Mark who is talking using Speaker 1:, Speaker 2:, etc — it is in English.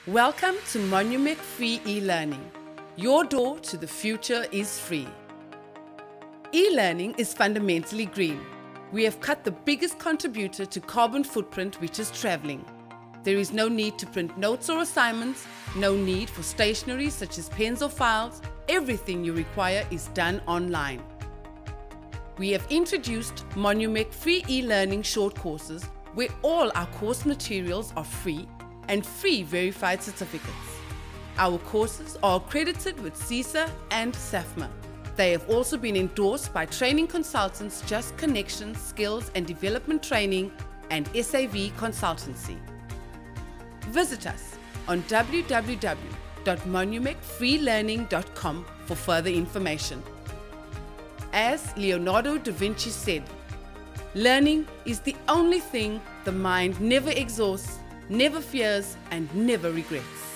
Speaker 1: Welcome to Monumec Free e-learning. Your door to the future is free. E-learning is fundamentally green. We have cut the biggest contributor to carbon footprint, which is traveling. There is no need to print notes or assignments, no need for stationery such as pens or files. Everything you require is done online. We have introduced Monumec Free e-learning short courses where all our course materials are free and free verified certificates. Our courses are accredited with CISA and SAFMA. They have also been endorsed by training consultants Just Connections, Skills and Development Training and SAV Consultancy. Visit us on www.monumecfreelearning.com for further information. As Leonardo da Vinci said, learning is the only thing the mind never exhausts, never fears, and never regrets.